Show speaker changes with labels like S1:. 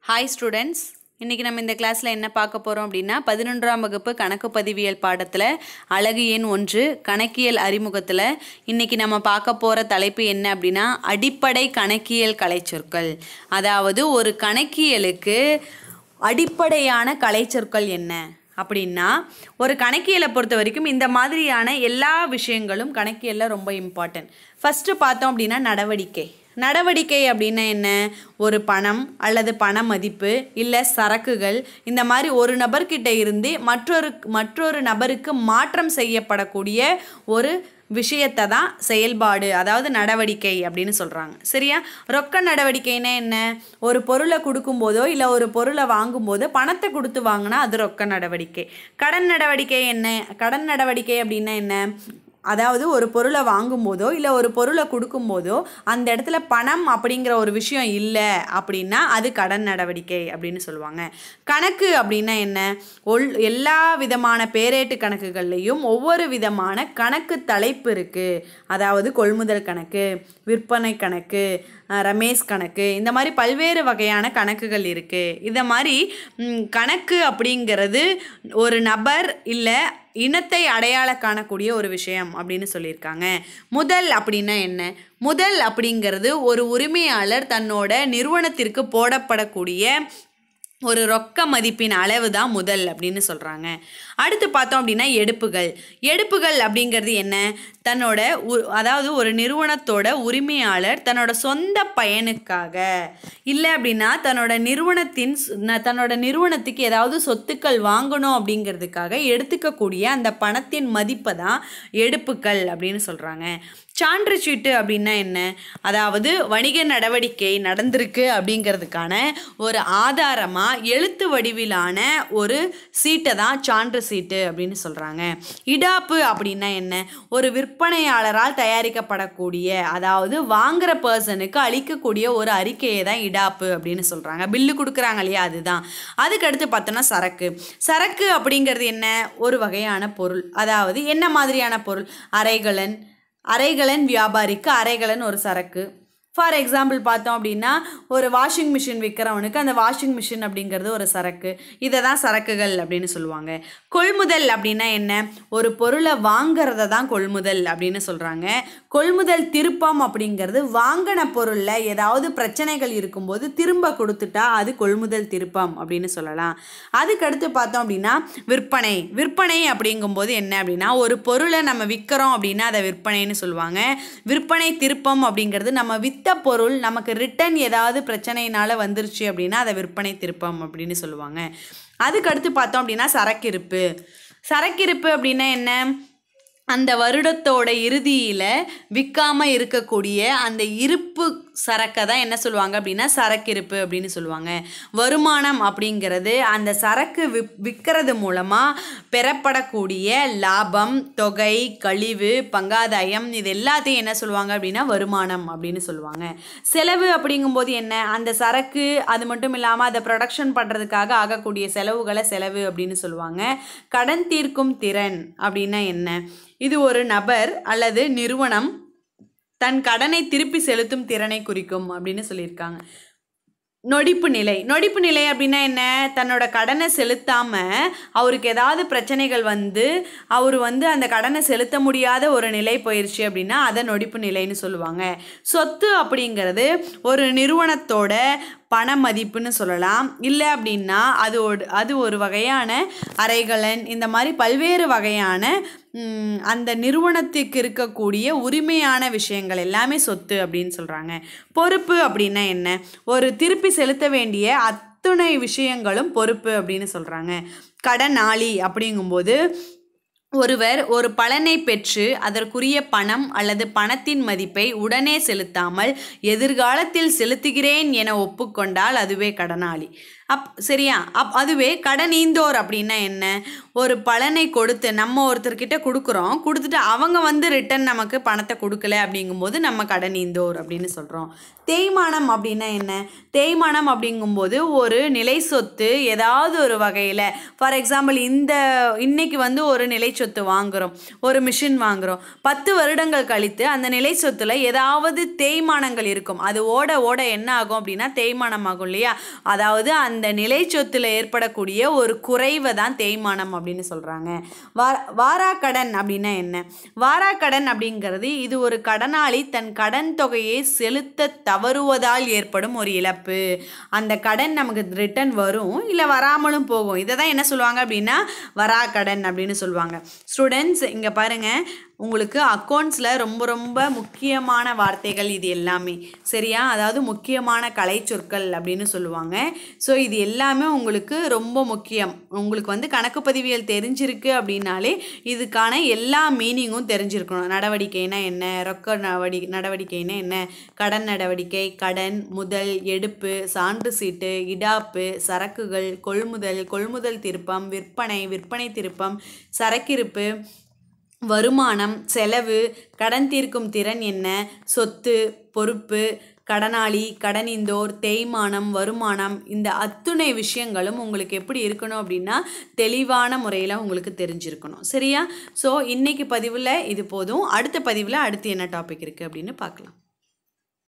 S1: Hi students, இன்றைக்கி நம்ம இந்த கிளாஸில் என்ன பார்க்க போகிறோம் அப்படின்னா 11ஆம் வகுப்பு கணக்கு பதிவியல் பாடத்தில் அலகு எண் 1 கணக்கியல் அறிமுகத்தில் இன்றைக்கி நம்ம பார்க்க போகிற தலைப்பு என்ன அப்படின்னா அடிப்படை கணக்கியல் கலைச்சொற்கள். அதாவது ஒரு கணக்கியலுக்கு அடிப்படையான கலைச்சொற்கள் என்ன அப்படின்னா, ஒரு கணக்கியலை பொறுத்த வரைக்கும் இந்த மாதிரியான எல்லா விஷயங்களும் கணக்கியலில் ரொம்ப இம்பார்ட்டன்ட். ஃபஸ்ட்டு பார்த்தோம் அப்படின்னா நடவடிக்கை அப்படின்னா என்ன? ஒரு பணம் அல்லது பண மதிப்பு இல்லை சரக்குகள் இந்த மாதிரி ஒரு நபர்கிட்ட இருந்து மற்றொரு நபருக்கு மாற்றம் செய்யப்படக்கூடிய ஒரு விஷயத்தை தான் செயல்பாடு, அதாவது நடவடிக்கை அப்படின்னு சொல்கிறாங்க. சரியா? ரொக்க நடவடிக்கைன்னா என்ன? ஒரு பொருளை கொடுக்கும்போதோ இல்லை ஒரு பொருளை வாங்கும்போதோ பணத்தை கொடுத்து வாங்கினா அது ரொக்க நடவடிக்கை. கடன் நடவடிக்கை என்ன? கடன் நடவடிக்கை அப்படின்னா என்ன? அதாவது ஒரு பொருளை வாங்கும்போதோ இல்லை ஒரு பொருளை கொடுக்கும்போதோ அந்த இடத்துல பணம் அப்படிங்கிற ஒரு விஷயம் இல்லை அப்படின்னா அது கடன் நடவடிக்கை அப்படின்னு சொல்லுவாங்க. கணக்கு அப்படின்னா என்ன? எல்லா விதமான பேரேட்டு கணக்குகள்லையும் ஒவ்வொரு விதமான கணக்கு தலைப்பு இருக்குது. அதாவது கொள்முதல் கணக்கு, விற்பனை கணக்கு, ரமேஷ் கணக்கு, இந்த மாதிரி பல்வேறு வகையான கணக்குகள் இருக்குது. இதை மாதிரி கணக்கு அப்படிங்கிறது ஒரு நபர் இல்லை இனத்தை அடையாள காணக்கூடிய ஒரு விஷயம் அப்படின்னு சொல்லியிருக்காங்க. முதல் அப்படின்னா என்ன? முதல் அப்படிங்கிறது ஒரு உரிமையாளர் தன்னோட நிறுவனத்திற்கு போடப்படக்கூடிய ஒரு ரொக்க மதிப்பின் அளவு தான் முதல் அப்படின்னு சொல்கிறாங்க. அடுத்து பார்த்தோம் அப்படின்னா எடுப்புகள் அப்படிங்கிறது என்ன? தன்னோட அதாவது ஒரு நிறுவனத்தோட உரிமையாளர் தன்னோட சொந்த பயனுக்காக இல்லை அப்படின்னா தன்னோட நிறுவனத்துக்கு ஏதாவது சொத்துக்கள் வாங்கணும் அப்படிங்கிறதுக்காக எடுத்துக்கக்கூடிய அந்த பணத்தின் மதிப்பை தான் எடுப்புகள் அப்படின்னு சொல்கிறாங்க. சான்று சீட்டு அப்படின்னா என்ன? அதாவது வணிக நடவடிக்கை நடந்திருக்கு அப்படிங்கிறதுக்கான ஒரு ஆதாரமாக எழுத்து வடிவிலான ஒரு சீட்டை தான் சான்று சீட்டு அப்படின்னு சொல்கிறாங்க. இடாப்பு அப்படின்னா என்ன? ஒரு விற்பனையாளரால் தயாரிக்கப்படக்கூடிய, அதாவது வாங்குற பர்சனுக்கு அளிக்கக்கூடிய ஒரு அறிக்கையை தான் இடாப்பு அப்படின்னு சொல்கிறாங்க. பில்லு கொடுக்குறாங்க இல்லையா, அதுதான். அதுக்கடுத்து பார்த்தோன்னா சரக்கு அப்படிங்கிறது என்ன? ஒரு வகையான பொருள். அதாவது என்ன மாதிரியான பொருள்? அரைகலன் வியாபாரிக்கு அரைகலன் ஒரு சரக்கு. ஃபார் எக்ஸாம்பிள் பார்த்தோம் அப்படின்னா ஒரு வாஷிங் மிஷின் விற்கிறவனுக்கு அந்த வாஷிங் மிஷின் அப்படிங்கிறது ஒரு சரக்கு. இதை தான் சரக்குகள் அப்படின்னு சொல்லுவாங்க. கொள்முதல் அப்படின்னா என்ன? ஒரு பொருளை வாங்கிறத தான் கொள்முதல் அப்படின்னு சொல்கிறாங்க. கொள்முதல் திருப்பம் அப்படிங்கிறது வாங்கின பொருளில் ஏதாவது பிரச்சனைகள் இருக்கும்போது திரும்ப கொடுத்துட்டா அது கொள்முதல் திருப்பம் அப்படின்னு சொல்லலாம். அதுக்கடுத்து பார்த்தோம் அப்படின்னா விற்பனை அப்படிங்கும்போது என்ன அப்படின்னா ஒரு பொருளை நம்ம விற்கிறோம் அப்படின்னா அதை விற்பனைன்னு சொல்லுவாங்க. விற்பனை திருப்பம் அப்படிங்கிறது நம்ம வித்த பொருள் நமக்கு ரிட்டர்ன் ஏதாவது பிரச்சனையினால வந்துருச்சு அப்படின்னா அதை விற்பனை திருப்பம் அப்படின்னு சொல்லுவாங்க. அதுக்கடுத்து பார்த்தோம் அப்படின்னா சரக்கிருப்பு அப்படின்னா என்ன? அந்த வருடத்தோட இறுதியில் விற்காமல் இருக்கக்கூடிய அந்த இருப்பு சரக்கை தான் என்ன சொல்லுவாங்க அப்படின்னா சரக்கிருப்பு அப்படின்னு சொல்லுவாங்க. வருமானம் அப்படிங்கிறது அந்த சரக்கு விற்கிறது மூலமாக பெறப்படக்கூடிய லாபம், தொகை, கழிவு, பங்காதாயம், இது எல்லாத்தையும் என்ன சொல்லுவாங்க அப்படின்னா வருமானம் அப்படின்னு சொல்லுவாங்க. செலவு அப்படிங்கும்போது என்ன? அந்த சரக்கு அது மட்டும் இல்லாமல் அதை ப்ரொடக்ஷன் பண்ணுறதுக்காக ஆகக்கூடிய செலவுகளை செலவு அப்படின்னு சொல்லுவாங்க. கடன் தீர்க்கும் திறன் அப்படின்னா என்ன? இது ஒரு நபர் அல்லது நிறுவனம் தன் கடனை திருப்பி செலுத்தும் திறனை குறிக்கும் அப்படின்னு சொல்லியிருக்காங்க. நொடிப்பு நிலை அப்படின்னா என்ன? தன்னோட கடனை செலுத்தாமல் அவருக்கு ஏதாவது பிரச்சனைகள் வந்து அவர் அந்த கடனை செலுத்த முடியாத ஒரு நிலை போயிடுச்சு அப்படின்னா அதை நொடிப்பு நிலைன்னு சொல்லுவாங்க. சொத்து அப்படிங்கிறது ஒரு நிறுவனத்தோட பண மதிப்புன்னு சொல்லலாம். இல்லை அப்படின்னா அது ஒரு வகையான அரைகலன், இந்த மாதிரி பல்வேறு வகையான அந்த நிறுவனத்துக்கு இருக்கக்கூடிய உரிமையான விஷயங்கள் எல்லாமே சொத்து அப்படின்னு சொல்கிறாங்க. பொறுப்பு அப்படின்னா என்ன? ஒரு திருப்பி செலுத்த வேண்டிய அத்தனை விஷயங்களும் பொறுப்பு அப்படின்னு சொல்கிறாங்க. கடனாளி அப்படிங்கும்போது ஒருவர் ஒரு பலனை பெற்று அதற்குரிய பணம் அல்லது பணத்தின் மதிப்பை உடனே செலுத்தாமல் எதிர்காலத்தில் செலுத்துகிறேன் என ஒப்புக்கொண்டால் அதுவே கடனாளி. சரியா? அதுவே கடனீந்தோர் அப்படின்னா என்ன? ஒரு பலனை கொடுத்து நம்ம ஒருத்தர்கிட்ட கொடுக்குறோம், கொடுத்துட்டு அவங்க வந்து ரிட்டன் நமக்கு பணத்தை கொடுக்கல அப்படிங்கும்போது நம்ம கடனீந்தோர் அப்படின்னு சொல்கிறோம். தேய்மானம் அப்படின்னா என்ன? தேய்மானம் அப்படிங்கும்போது ஒரு நிலை சொத்து ஏதாவது ஒரு வகையில், ஃபார் எக்ஸாம்பிள் இன்னைக்கு வந்து ஒரு நிலை சொத்து வாங்குகிறோம், ஒரு மிஷின் வாங்குகிறோம், 10 வருடங்கள் கழித்து அந்த நிலை சொத்தில் ஏதாவது தேய்மானங்கள் இருக்கும். அது ஓட ஓட என்ன ஆகும் அப்படின்னா தேய்மானம் ஆகும் இல்லையா? அதாவது அந்த நிலை சொத்தில் ஏற்படக்கூடிய ஒரு குறைவை தான் தேய்மானம் அப்படின்னு சொல்கிறாங்க. வாராக்கடன் அப்படின்னா என்ன? வாராக்கடன் அப்படிங்கிறது இது ஒரு கடனாளி தன் கடன் தொகையை செலுத்த தவறுவதால் ஏற்படும் ஒரு இழப்பு. அந்த கடன் நமக்கு ரிட்டன் வரும், இல்லை வராமலும் போகும். இதை தான் என்ன சொல்லுவாங்க அப்படின்னா வராக்கடன் அப்படின்னு சொல்லுவாங்க. ஸ்டூடெண்ட்ஸ் இங்கே பாருங்கள், உங்களுக்கு அக்கௌண்ட்ஸில் ரொம்ப ரொம்ப முக்கியமான வார்த்தைகள் இது எல்லாமே, சரியா? அதாவது முக்கியமான கலை சொற்கள் அப்படின்னு சொல்லுவாங்க. ஸோ இது எல்லாமே உங்களுக்கு ரொம்ப முக்கியம். உங்களுக்கு வந்து கணக்கு பதிவியல் தெரிஞ்சிருக்கு அப்படின்னாலே இதுக்கான எல்லா மீனிங்கும் தெரிஞ்சிருக்கணும். நடவடிக்கைனா என்ன, ரொக்க நடவடிக்கைனா என்ன, கடன் நடவடிக்கை, கடன், முதல், எடுப்பு, சான்று சீட்டு, இடாப்பு, சரக்குகள், கொள்முதல் திருப்பம், விற்பனை திருப்பம், சரக்கிருப்பு, வருமானம், செலவு, கடன் தீர்க்கும் திறன் என்ன, சொத்து, பொறுப்பு, கடனாளி, கடனீந்தோர், தேய்மானம், வருமானம், இந்த அத்துணை விஷயங்களும் உங்களுக்கு எப்படி இருக்கணும் அப்படின்னா தெளிவான முறையில் உங்களுக்கு தெரிஞ்சிருக்கணும், சரியா? ஸோ இன்னைக்கு பதிவில் இது போதும். அடுத்த பதிவில் அடுத்து என்ன டாபிக் இருக்குது அப்படின்னு பார்க்கலாம்.